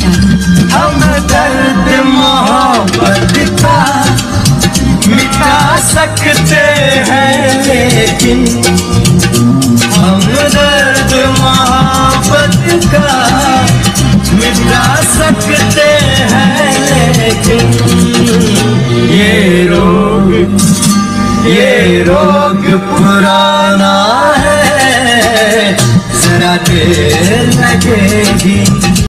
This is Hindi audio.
हम दर्द मोहब्बत का मिटा सकते हैं, लेकिन हम दर्द मोहब्बत का मिटा सकते हैं, लेकिन ये रोग पुराना है, जरा देर लगेगी।